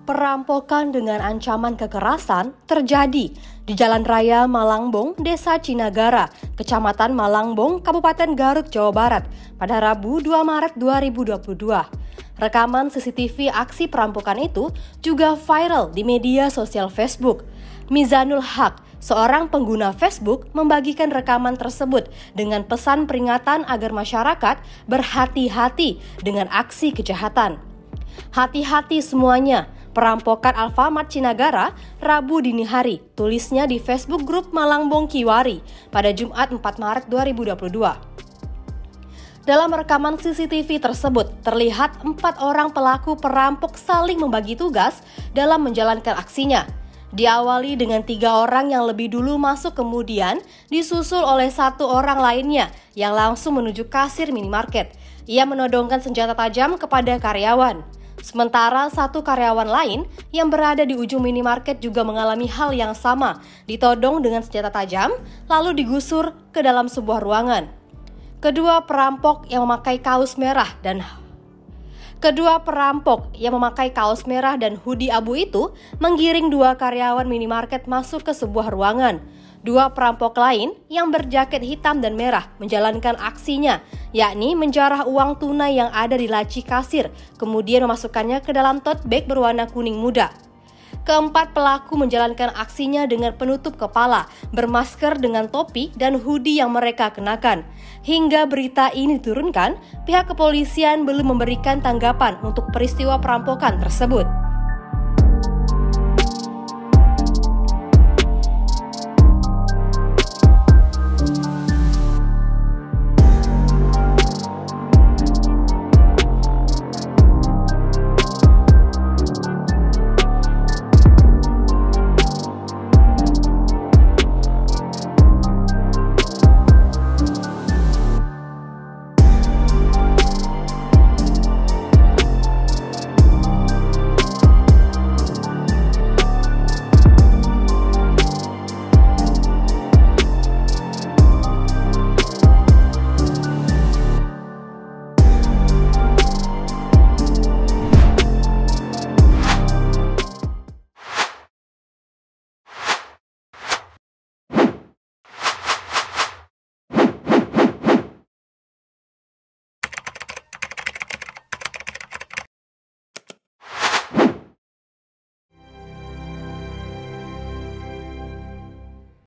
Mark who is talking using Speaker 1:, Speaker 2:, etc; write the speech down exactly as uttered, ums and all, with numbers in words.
Speaker 1: Perampokan dengan ancaman kekerasan terjadi di Jalan Raya Malangbong, Desa Cinagara, Kecamatan Malangbong, Kabupaten Garut, Jawa Barat, pada Rabu dua Maret dua ribu dua puluh dua. Rekaman C C T V aksi perampokan itu juga viral di media sosial Facebook. Mizanul Haq, seorang pengguna Facebook, membagikan rekaman tersebut dengan pesan peringatan agar masyarakat berhati-hati dengan aksi kejahatan. Hati-hati semuanya, perampokan Alfamart Cinagara, Rabu dini hari, tulisnya di Facebook grup Malangbong Kiwari pada Jumat empat Maret dua ribu dua puluh dua. Dalam rekaman C C T V tersebut, terlihat empat orang pelaku perampok saling membagi tugas dalam menjalankan aksinya. Diawali dengan tiga orang yang lebih dulu masuk, kemudian disusul oleh satu orang lainnya yang langsung menuju kasir minimarket. Ia menodongkan senjata tajam kepada karyawan. Sementara satu karyawan lain yang berada di ujung minimarket juga mengalami hal yang sama, ditodong dengan senjata tajam, lalu digusur ke dalam sebuah ruangan. Kedua perampok yang memakai kaos merah dan Kedua perampok yang memakai kaos merah dan hoodie abu itu menggiring dua karyawan minimarket masuk ke sebuah ruangan. Dua perampok lain yang berjaket hitam dan merah menjalankan aksinya, yakni menjarah uang tunai yang ada di laci kasir, kemudian memasukkannya ke dalam tote bag berwarna kuning muda. Keempat pelaku menjalankan aksinya dengan penutup kepala, bermasker dengan topi dan hoodie yang mereka kenakan. Hingga berita ini diturunkan, pihak kepolisian belum memberikan tanggapan untuk peristiwa perampokan tersebut.